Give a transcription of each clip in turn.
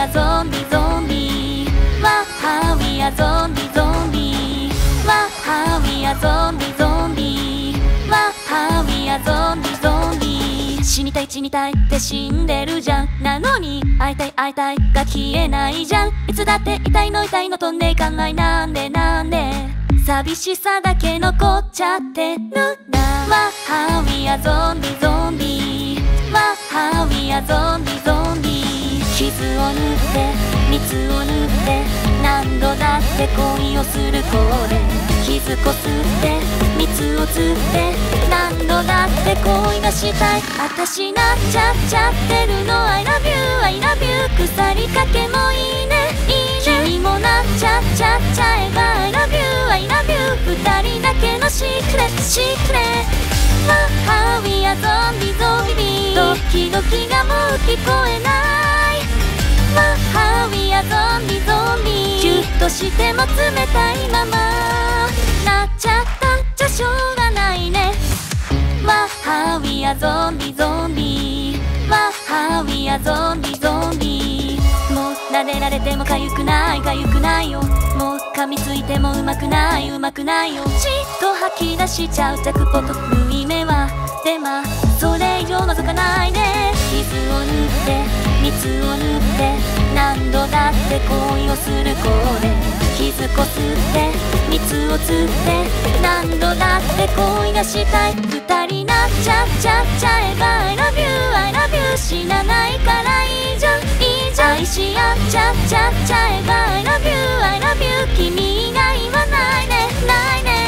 アゾンビゾンビわはウィアゾンビゾンビわはウィアゾンビゾンビわはウィアゾンビゾンビ死にたい死にたいって死んでるじゃん。なのに会いたい会いたいが消えないじゃん。いつだって痛いの飛んでいかない。なんでなんで寂しさだけ残っちゃってるんだ。わはウィアゾンビゾンビわはウィアゾンビゾンビ傷を縫って蜜を縫って何度だって恋をするこれ傷こすって蜜をつって何度だって恋がしたい。私なっちゃってるの I love you I love you 腐りかけもいいねいいね君もなっちゃえば I love you I love you 二人だけのシークレットシークレットわはウィアゾンビゾンビドキドキがもう聞こえないわはウィアゾンビゾンビキュッとしても冷たいままなっちゃったんじゃしょうがないねわはウィアゾンビゾンビわはウィアゾンビゾンビもう撫でられてもかゆくないかゆくないよもう噛みついてもうまくないよじっと吐き出しちゃうジャクポット縫い目はでまそれ以上覗かないで傷を縫って蜜を縫って何度だって恋をするこれ傷こすって蜜をつって何度だって恋がしたい二人なっちゃえば I love you I love you 死なないからいいじゃんいいじゃん愛し合っちゃえば I love you I love you 君以外はないねないね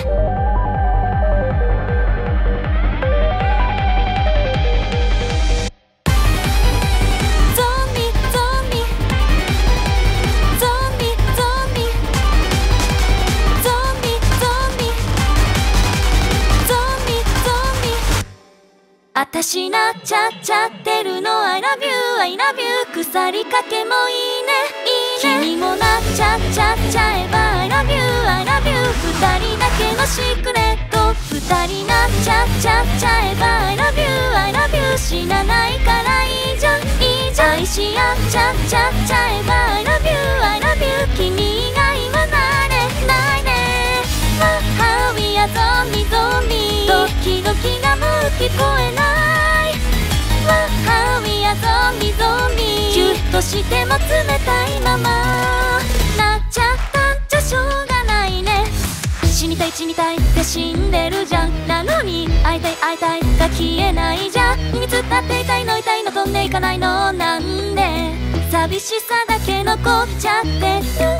私なっちゃってるの I love you I love you 腐りかけもいいねいいね君もなっちゃえば I love you I love you 二人だけのシークレット二人なっちゃえば I love you I love you 死なないからいいじゃんいいじゃん愛し合っちゃえば I love you I love you 君以外はないねないねわはウィアゾンビゾンビドキドキがもう聞こえないわはウィアゾンビゾンビキュッとしても冷たいままなっちゃったんじゃしょうがないね死にたい死にたいって死んでるじゃんなのに会いたい会いたいが消えないじゃんいつだって痛いの飛んでいかないのなんで寂しさだけ残っちゃってる